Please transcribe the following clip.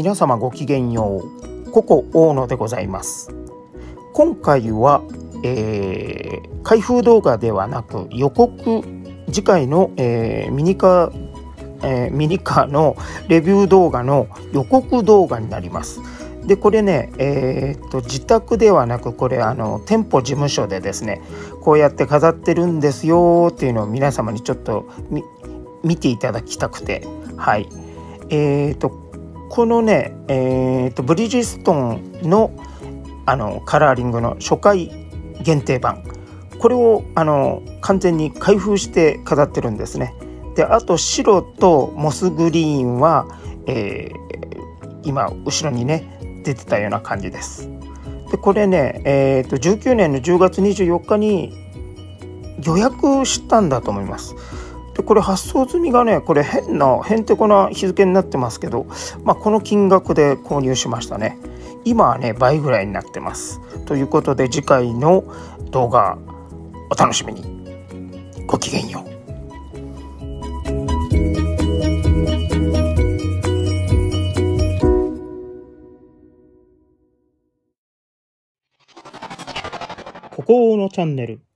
皆様ごきげんよう。ココ大野でございます。今回は、開封動画ではなく予告、次回の、ミニカーのレビュー動画の予告動画になります。でこれね、自宅ではなくこれ店舗事務所でですね、こうやって飾ってるんですよっていうのを皆様にちょっと見ていただきたくて、はい、このね、ブリヂストンのカラーリングの初回限定版、これを完全に開封して飾ってるんですね。であと白とモスグリーンは、今後ろにね出てたような感じです。でこれね、19年の10月24日に予約したんだと思います。でこれ発送済みがね、これへんてこな日付になってますけど、この金額で購入しましたね。今はね倍ぐらいになってます。ということで次回の動画お楽しみに。ごきげんよう。ココ大野チャンネル。